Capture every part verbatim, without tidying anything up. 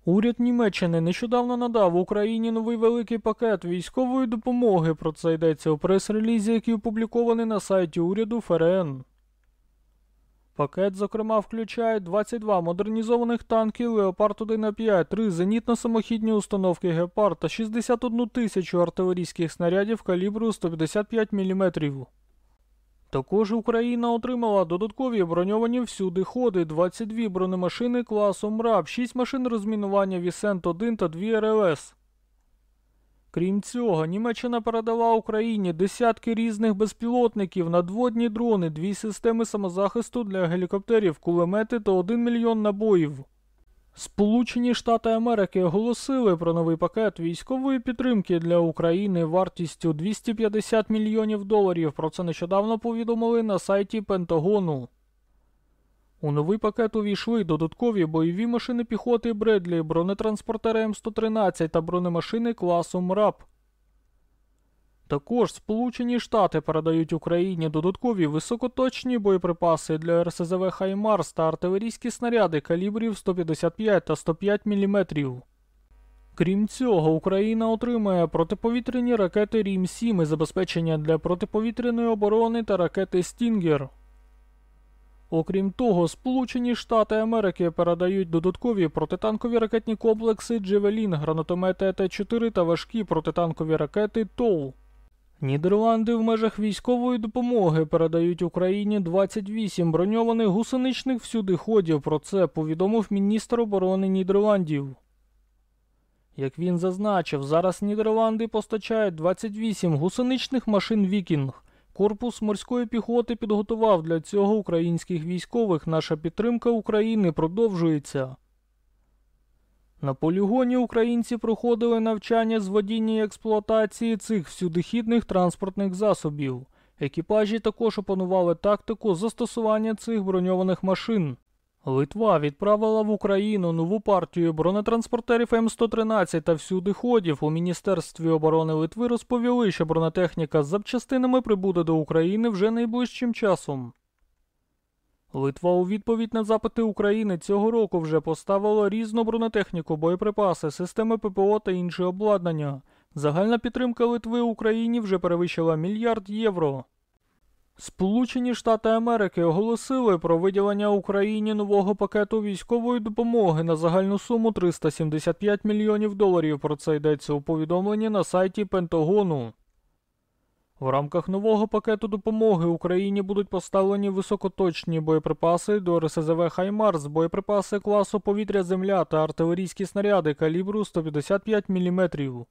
Уряд Німеччини нещодавно надав Україні новий великий пакет військової допомоги. Про це йдеться у прес-релізі, який опублікований на сайті уряду ФРН. Пакет, зокрема, включає двадцять два модернізованих танки Леопард один А п'ять, три зенітно-самохідні установки Гепард та шістдесят одну тисячу артилерійських снарядів калібру сто п'ятдесят п'ять міліметрів. Також Україна отримала додаткові броньовані всюдиходи, двадцять дві бронемашини класу МРАП, шість машин розмінування Вісент один та дві Р Л С. Крім цього, Німеччина передала Україні десятки різних безпілотників, надводні дрони, дві системи самозахисту для гелікоптерів, кулемети та один мільйон набоїв. Сполучені Штати Америки оголосили про новий пакет військової підтримки для України вартістю двісті п'ятдесят мільйонів доларів. Про це нещодавно повідомили на сайті Пентагону. У новий пакет увійшли додаткові бойові машини піхоти Бредлі, бронетранспортери М сто тринадцять та бронемашини класу МРАП. Також Сполучені Штати передають Україні додаткові високоточні боєприпаси для Р С З В «Хаймарс» та артилерійські снаряди калібрів сто п'ятдесят п'ять та сто п'ять міліметрів. Крім цього, Україна отримає протиповітряні ракети Рім сім і забезпечення для протиповітряної оборони та ракети «Стінгер». Окрім того, Сполучені Штати Америки передають додаткові протитанкові ракетні комплекси «Джевелін», гранатомети Т чотири та важкі протитанкові ракети «Тоу». Нідерланди в межах військової допомоги передають Україні двадцять вісім броньованих гусеничних всюдиходів. Про це повідомив міністр оборони Нідерландів. Як він зазначив, зараз Нідерланди постачають двадцять вісім гусеничних машин «Вікінг». Корпус морської піхоти підготував для цього українських військових. Наша підтримка України продовжується. На полігоні українці проходили навчання з водіння і експлуатації цих всюдихідних транспортних засобів. Екіпажі також опанували тактику застосування цих броньованих машин. Литва відправила в Україну нову партію бронетранспортерів М сто тринадцять та всюдиходів. У Міністерстві оборони Литви розповіли, що бронетехніка з запчастинами прибуде до України вже найближчим часом. Литва у відповідь на запити України цього року вже поставила різну бронетехніку, боєприпаси, системи П П О та інше обладнання. Загальна підтримка Литви Україні вже перевищила мільярд євро. Сполучені Штати Америки оголосили про виділення Україні нового пакету військової допомоги на загальну суму триста сімдесят п'ять мільйонів доларів. Про це йдеться у повідомленні на сайті Пентагону. В рамках нового пакету допомоги Україні будуть поставлені високоточні боєприпаси до Р С З В «Хаймарс», боєприпаси класу повітря-земля та артилерійські снаряди калібру сто п'ятдесят п'ять міліметрів.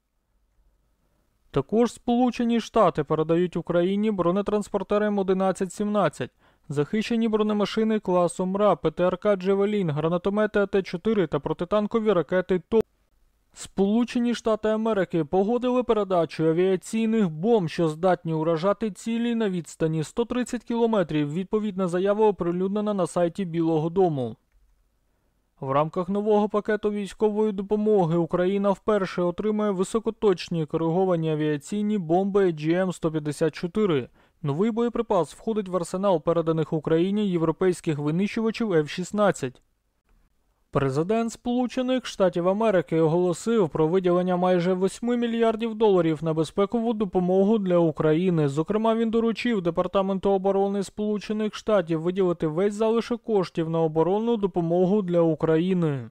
Також Сполучені Штати передають Україні бронетранспортери М одинадцять сімнадцять, захищені бронемашини класу МРАП, П Т Р К «Джевелін», гранатомети А Т чотири та протитанкові ракети «Тоу». Сполучені Штати Америки погодили передачу авіаційних бомб, що здатні уражати цілі на відстані сто тридцять кілометрів. Відповідна заява оприлюднена на сайті Білого дому. В рамках нового пакету військової допомоги Україна вперше отримає високоточні кориговані авіаційні бомби Джі М сто п'ятдесят чотири. Новий боєприпас входить в арсенал переданих Україні європейських винищувачів Ф шістнадцять. Президент Сполучених Штатів Америки оголосив про виділення майже восьми мільярдів доларів на безпекову допомогу для України. Зокрема, він доручив Департаменту оборони Сполучених Штатів виділити весь залишок коштів на оборонну допомогу для України.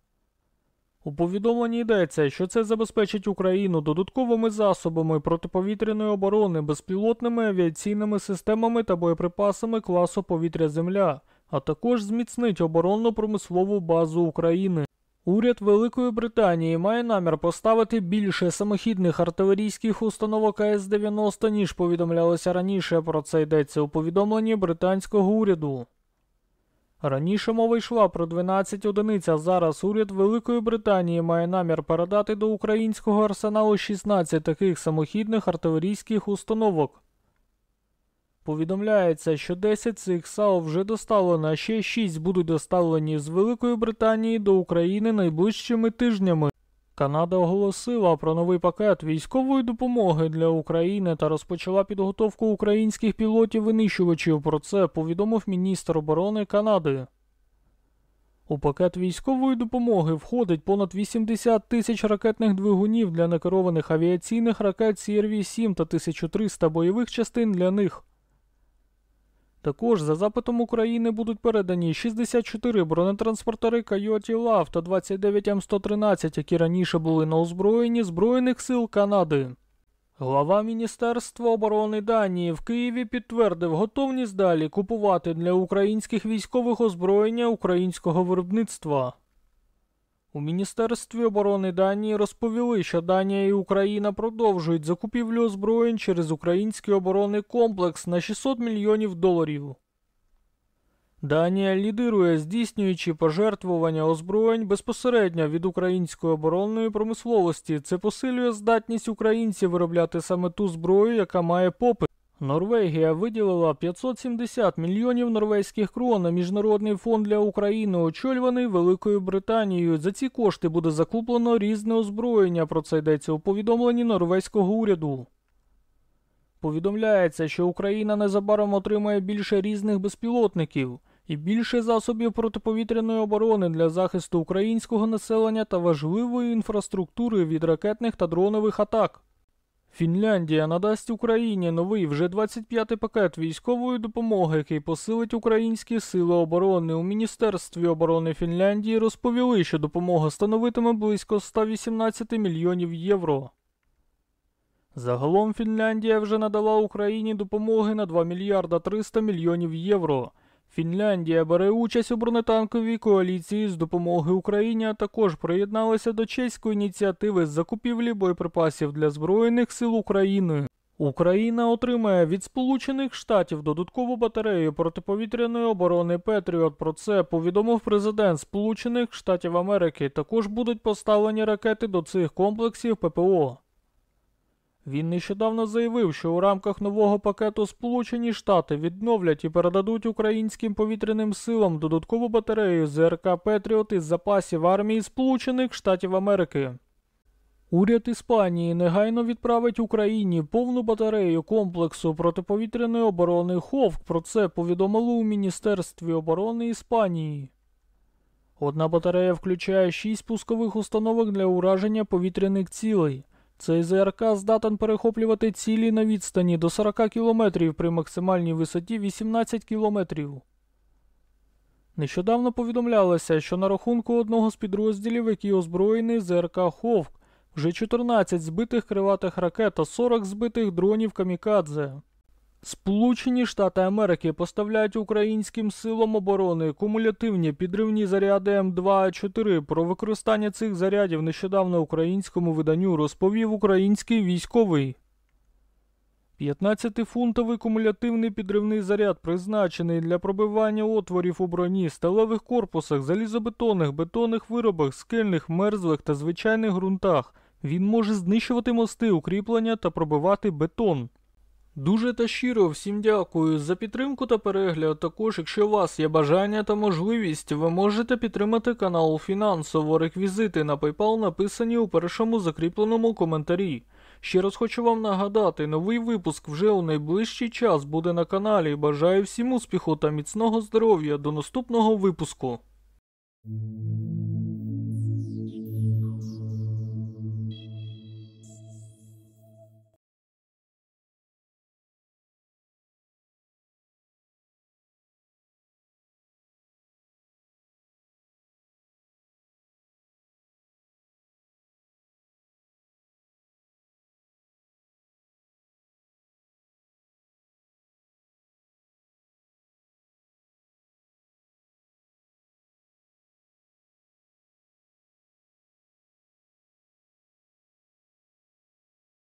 У повідомленні йдеться, що це забезпечить Україну додатковими засобами протиповітряної оборони, безпілотними авіаційними системами та боєприпасами класу повітря-земля, а також зміцнить оборонно-промислову базу України. Уряд Великої Британії має намір поставити більше самохідних артилерійських установок А С дев'яносто, ніж повідомлялося раніше. Про це йдеться у повідомленні британського уряду. Раніше мова йшла про дванадцять одиниць, а зараз уряд Великої Британії має намір передати до українського арсеналу шістнадцять таких самохідних артилерійських установок. Повідомляється, що десять цих САУ вже доставлено, а ще шість будуть доставлені з Великої Британії до України найближчими тижнями. Канада оголосила про новий пакет військової допомоги для України та розпочала підготовку українських пілотів-винищувачів. Про це повідомив міністр оборони Канади. У пакет військової допомоги входить понад вісімдесят тисяч ракетних двигунів для некерованих авіаційних ракет Сі Ар вісім та тисяча триста бойових частин для них. Також за запитом України будуть передані шістдесят чотири бронетранспортери Койоті Лав та двадцять дев'ять Ем сто тринадцять, які раніше були на озброєнні Збройних сил Канади. Глава Міністерства оборони Данії в Києві підтвердив готовність далі купувати для українських військових озброєння українського виробництва. У Міністерстві оборони Данії розповіли, що Данія і Україна продовжують закупівлю озброєнь через український оборонний комплекс на шістсот мільйонів доларів. Данія лідирує, здійснюючи пожертвування озброєнь безпосередньо від української оборонної промисловості. Це посилює здатність українців виробляти саме ту зброю, яка має попит. Норвегія виділила п'ятсот сімдесят мільйонів норвезьких крон на Міжнародний фонд для України, очолюваний Великою Британією. За ці кошти буде закуплено різне озброєння, про це йдеться у повідомленні норвезького уряду. Повідомляється, що Україна незабаром отримає більше різних безпілотників і більше засобів протиповітряної оборони для захисту українського населення та важливої інфраструктури від ракетних та дронових атак. Фінляндія надасть Україні новий вже двадцять п'ятий пакет військової допомоги, який посилить українські сили оборони. У Міністерстві оборони Фінляндії розповіли, що допомога становитиме близько сто вісімнадцять мільйонів євро. Загалом Фінляндія вже надала Україні допомоги на два мільярда триста мільйонів євро. Фінляндія бере участь у бронетанковій коаліції з допомоги Україні, а також приєдналася до чеської ініціативи з закупівлі боєприпасів для Збройних сил України. Україна отримає від Сполучених Штатів додаткову батарею протиповітряної оборони «Петріот». Про це повідомив президент Сполучених Штатів Америки. Також будуть поставлені ракети до цих комплексів Пе Пе О. Він нещодавно заявив, що у рамках нового пакету Сполучені Штати відновлять і передадуть українським повітряним силам додаткову батарею Зе Ер Ка «Петріот» із запасів армії Сполучених Штатів Америки. Уряд Іспанії негайно відправить Україні повну батарею комплексу протиповітряної оборони «Ховк». Про це повідомили у Міністерстві оборони Іспанії. Одна батарея включає шість пускових установок для ураження повітряних цілей. Цей Зе Ер Ка здатен перехоплювати цілі на відстані до сорок кілометрів при максимальній висоті вісімнадцять кілометрів. Нещодавно повідомлялося, що на рахунку одного з підрозділів, який озброєний Зе Ер Ка «Ховк», вже чотирнадцять збитих крилатих ракет та сорок збитих дронів камікадзе. Сполучені Штати Америки поставляють українським силам оборони кумулятивні підривні заряди Ем два А чотири. Про використання цих зарядів нещодавно українському виданню розповів український військовий. п'ятнадцятифунтовий кумулятивний підривний заряд призначений для пробивання отворів у броні, сталевих корпусах, залізобетонних, бетонних виробах, скельних, мерзлих та звичайних ґрунтах. Він може знищувати мости, укріплення та пробивати бетон. Дуже та щиро всім дякую за підтримку та перегляд. Також, якщо у вас є бажання та можливість, ви можете підтримати канал фінансово. Реквізити на PayPal написані у першому закріпленому коментарі. Ще раз хочу вам нагадати, новий випуск вже у найближчий час буде на каналі. Бажаю всім успіху та міцного здоров'я. До наступного випуску.